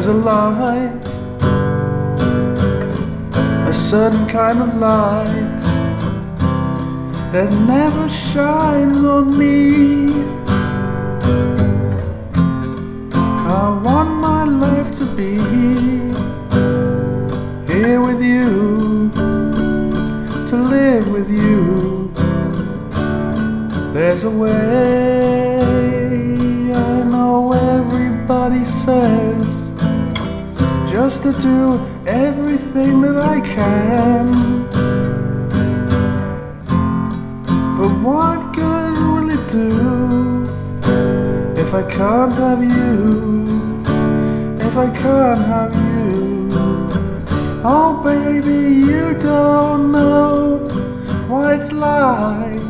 There's a light, a certain kind of light that never shines on me. I want my life to be here with you, to live with you. There's a way, I know everybody says, just to do everything that I can. But what good will it do if I can't have you, if I can't have you? Oh baby, you don't know what it's like.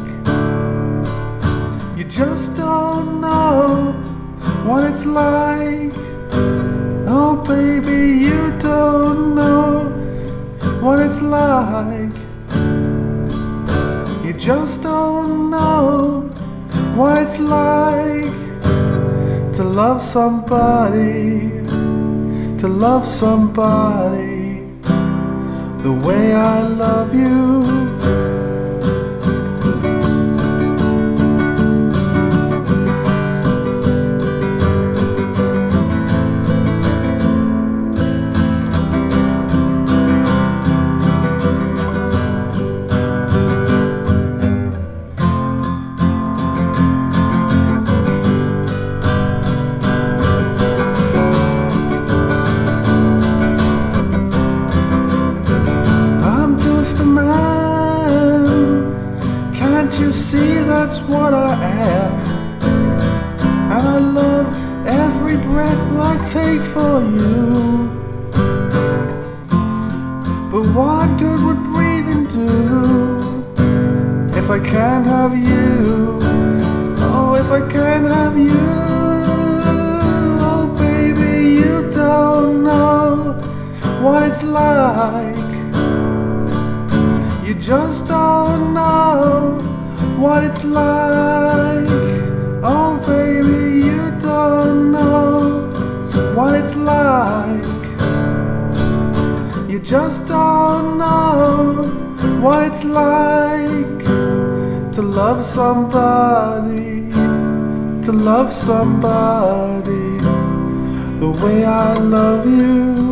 You just don't know what it's like. Oh baby, you don't know what it's like. You just don't know what it's like to love somebody, to love somebody the way I love you. Can't you see that's what I am? And I love every breath I take for you. But what good would breathing do if I can't have you? Oh, if I can't have you. Oh baby, you don't know what it's like. You just don't know what it's like. Oh baby, you don't know what it's like. You just don't know what it's like to love somebody, to love somebody the way I love you.